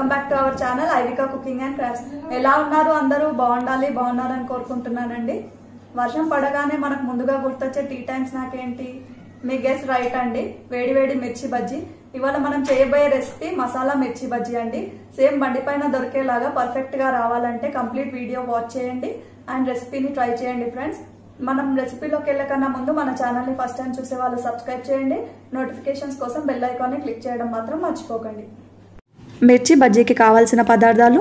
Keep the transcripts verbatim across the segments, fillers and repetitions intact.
Welcome back to our channel ఐవికా cooking and crafts. ఎలా ఉన్నారు అందరూ? బాగుండాలి, బాగున్నారని కోరుకుంటున్నానండి. వర్షం పడగానే మనకు ముందుగా గుర్తొచ్చే టీ టైం స్నాక్ ఏంటి? మీ గెస్ రైట్ అండి, వేడి వేడి మిర్చి బజ్జీ. ఇవాళ మనం చేయబోయే రెసిపీ మసాలా మిర్చి బజ్జీ అండి. సేమ్ బండి పైన దొరికేలాగా పర్ఫెక్ట్ గా రావాలంటే కంప్లీట్ వీడియో వాచ్ చేయండి అండ్ రెసిపీని ట్రై చేయండి ఫ్రెండ్స్. మనం రెసిపీలోకి వెళ్ళకన్నా ముందు మన ఛానల్ ని ఫస్ట్ టైం చూసే వాళ్ళు సబ్స్క్రైబ్ చేయండి. నోటిఫికేషన్స్ కోసం బెల్ ఐకాన్ ని క్లిక్ చేయడం మాత్రం మర్చిపోకండి. మిర్చి బజ్జీకి కావాల్సిన పదార్థాలు: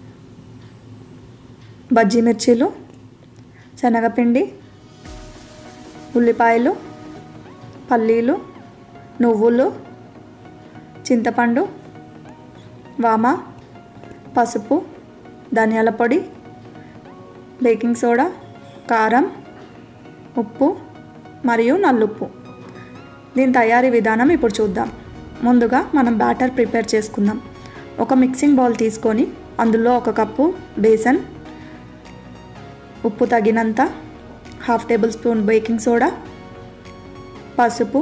బజ్జీ మిర్చీలు, శనగపిండి, ఉల్లిపాయలు, పల్లీలు, నువ్వులు, చింతపండు, వామ, పసుపు, ధనియాల పొడి, బేకింగ్ సోడా, కారం, ఉప్పు మరియు నల్లుప్పు. దీని తయారీ విధానం ఇప్పుడు చూద్దాం. ముందుగా మనం బ్యాటర్ ప్రిపేర్ చేసుకుందాం. ఒక మిక్సింగ్ బౌల్ తీసుకొని అందులో ఒక కప్పు బేసన్, ఉప్పు తగినంత, half tablespoon baking soda, పసుపు,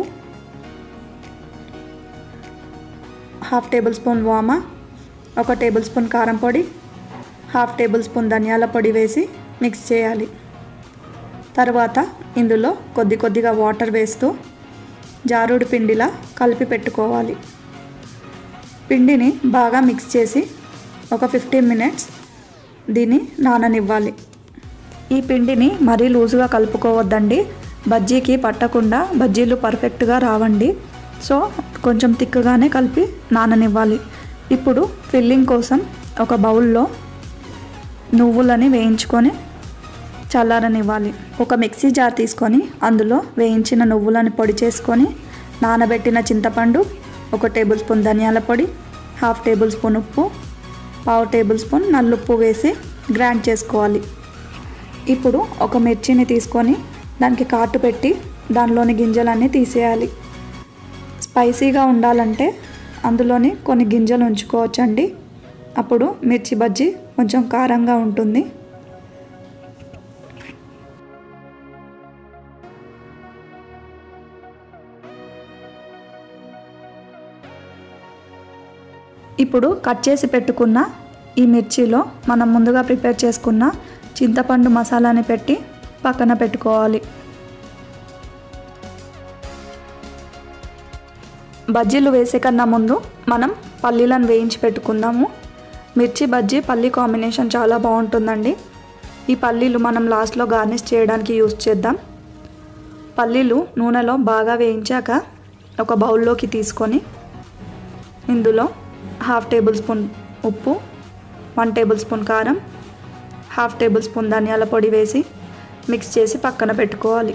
హాఫ్ టేబుల్ స్పూన్ వామ, ఒక టేబుల్ స్పూన్ కారం పొడి, హాఫ్ టేబుల్ స్పూన్ ధనియాల పొడి వేసి మిక్స్ చేయాలి. తర్వాత ఇందులో కొద్ది కొద్దిగా వాటర్ వేస్తూ జారుడు పిండిలా కలిపి పెట్టుకోవాలి. పిండిని బాగా మిక్స్ చేసి ఒక ఫిఫ్టీన్ మినిట్స్ దీన్ని నాననివ్వాలి. ఈ పిండిని మరీ లూజుగా కలుపుకోవద్దండి, బజ్జీకి పట్టకుండా బజ్జీలు పర్ఫెక్ట్గా రావండి. సో కొంచెం తిక్కగానే కలిపి నాననివ్వాలి. ఇప్పుడు ఫిల్లింగ్ కోసం ఒక బౌల్లో నువ్వులని వేయించుకొని చల్లారనివ్వాలి. ఒక మిక్సీ జార్ తీసుకొని అందులో వేయించిన నువ్వులను పొడి చేసుకొని నానబెట్టిన చింతపండు, ఒక టేబుల్ స్పూన్ ధనియాల పొడి, హాఫ్ టేబుల్ స్పూన్ ఉప్పు, పావు టేబుల్ స్పూన్ నల్లుప్పు వేసి గ్రైండ్ చేసుకోవాలి. ఇప్పుడు ఒక మిర్చిని తీసుకొని దానికి కాటు పెట్టి దానిలోని గింజలన్నీ తీసేయాలి. స్పైసీగా ఉండాలంటే అందులోని కొన్ని గింజలు ఉంచుకోవచ్చండి, అప్పుడు మిర్చి బజ్జీ కొంచెం కారంగా ఉంటుంది. ఇప్పుడు కట్ చేసి పెట్టుకున్న ఈ మిర్చిలో మనం ముందుగా ప్రిపేర్ చేసుకున్న చింతపండు మసాలాని పెట్టి పక్కన పెట్టుకోవాలి. బజ్జీలు వేసే కన్నా ముందు మనం పల్లీలను వేయించి పెట్టుకుందాము. మిర్చి బజ్జీ పల్లీ కాంబినేషన్ చాలా బాగుంటుందండి. ఈ పల్లీలు మనం లాస్ట్లో గార్నిష్ చేయడానికి యూజ్ చేద్దాం. పల్లీలు నూనెలో బాగా వేయించాక ఒక బౌల్లోకి తీసుకొని ఇందులో హాఫ్ టేబుల్ స్పూన్ ఉప్పు, వన్ టేబుల్ స్పూన్ కారం, హాఫ్ టేబుల్ స్పూన్ ధనియాల పొడి వేసి మిక్స్ చేసి పక్కన పెట్టుకోవాలి.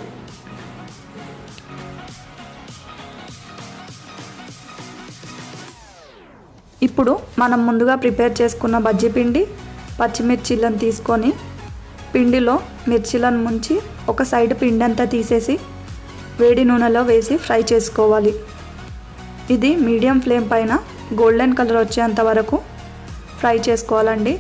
ఇప్పుడు మనం ముందుగా ప్రిపేర్ చేసుకున్న బజ్జీ పిండి, పచ్చిమిర్చీలను తీసుకొని పిండిలో మిర్చీలను ముంచి ఒక సైడ్ పిండి అంతా తీసేసి వేడి నూనెలో వేసి ఫ్రై చేసుకోవాలి. ఇది మీడియం ఫ్లేమ్ పైన గోల్డెన్ కలర్ వచ్చేంత వరకు ఫ్రై చేసుకోవాలండి.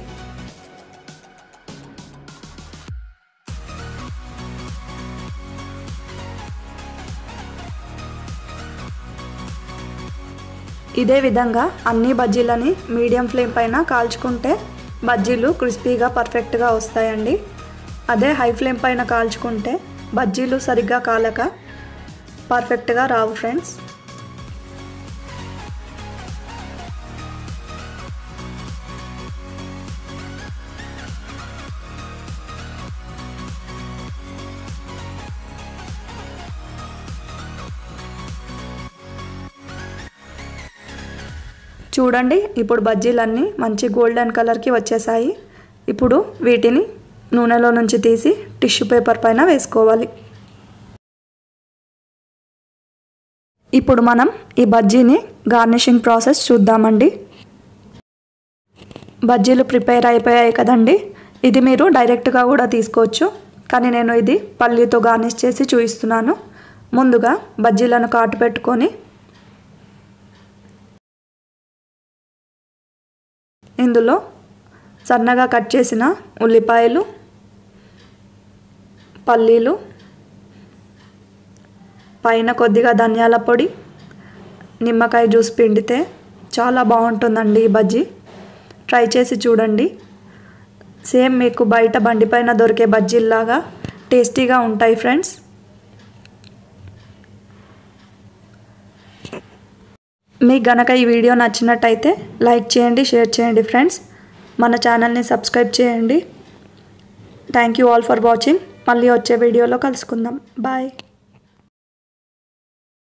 ఇదే విధంగా అన్ని బజ్జీలని మీడియం ఫ్లేమ్ పైన కాల్చుకుంటే బజ్జీలు క్రిస్పీగా పర్ఫెక్ట్గా వస్తాయండి. అదే హై ఫ్లేమ్ పైన కాల్చుకుంటే బజ్జీలు సరిగ్గా కాలక పర్ఫెక్ట్గా రావు ఫ్రెండ్స్. చూడండి, ఇప్పుడు బజ్జీలన్నీ మంచి గోల్డెన్ కలర్కి వచ్చేసాయి. ఇప్పుడు వీటిని నూనెలో నుంచి తీసి టిష్యూ పేపర్ పైన వేసుకోవాలి. ఇప్పుడు మనం ఈ బజ్జీని గార్నిషింగ్ ప్రాసెస్ చూద్దామండి. బజ్జీలు ప్రిపేర్ అయిపోయాయి కదండి. ఇది మీరు డైరెక్ట్గా కూడా తీసుకోవచ్చు, కానీ నేను ఇది పల్లీతో గార్నిష్ చేసి చూపిస్తున్నాను. ముందుగా బజ్జీలను కాటు పెట్టుకొని ఇందులో సన్నగా కట్ చేసిన ఉల్లిపాయలు, పల్లీలు, పైన కొద్దిగా ధనియాల పొడి, నిమ్మకాయ జ్యూస్ పిండితే చాలా బాగుంటుందండి ఈ బజ్జీ. ట్రై చేసి చూడండి. సేమ్ మీకు బయట బండిపైన దొరికే బజ్జీల్లాగా టేస్టీగా ఉంటాయి ఫ్రెండ్స్. మీకు గనక ఈ వీడియో నచ్చినట్టయితే లైక్ చేయండి, షేర్ చేయండి ఫ్రెండ్స్. మన ఛానల్ని సబ్స్క్రైబ్ చేయండి. Thank you all for watching. మళ్ళీ వచ్చే వీడియోలో కలుసుకుందాం. బాయ్.